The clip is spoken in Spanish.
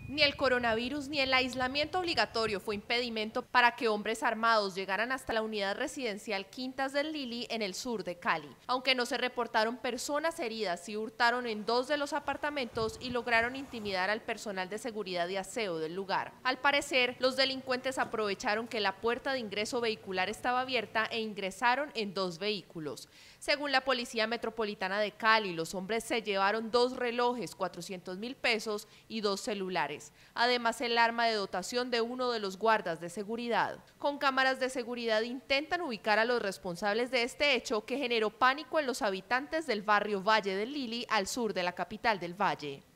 Ni el coronavirus ni el aislamiento obligatorio fue impedimento para que hombres armados llegaran hasta la unidad residencial Quintas del Lili en el sur de Cali. Aunque no se reportaron personas heridas, sí hurtaron en 2 de los apartamentos y lograron intimidar al personal de seguridad y aseo del lugar. Al parecer, los delincuentes aprovecharon que la puerta de ingreso vehicular estaba abierta e ingresaron en 2 vehículos. Según la Policía Metropolitana de Cali, los hombres se llevaron 2 relojes, 400.000 pesos y 2 celulares. Además, el arma de dotación de uno de los guardas de seguridad. Con cámaras de seguridad intentan ubicar a los responsables de este hecho que generó pánico en los habitantes del barrio Valle del Lili, al sur de la capital del Valle.